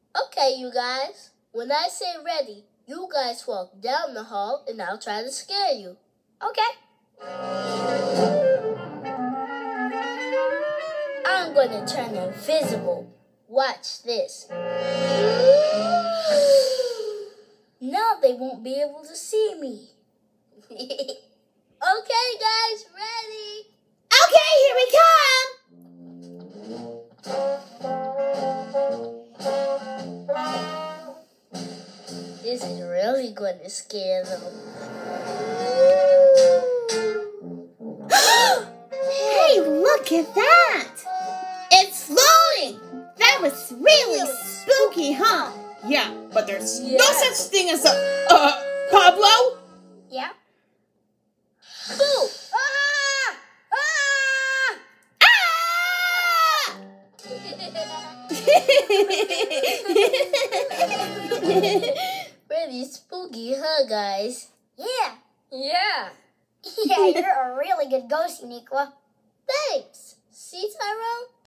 Okay, you guys. When I say ready, you guys walk down the hall and I'll try to scare you. Okay. I'm going to turn invisible. Watch this. Now they won't be able to see me. Okay, guys, ready? Okay, here we come. This is really going to scare them. Hey, look at that. It's floating. That was really spooky, huh? Yeah, but there's no such thing as a, Pablo? Yeah. Boo! Pretty spooky, huh, guys? Yeah. Yeah. Yeah, you're a really good ghost, Uniqua. Thanks. See, Tyrone?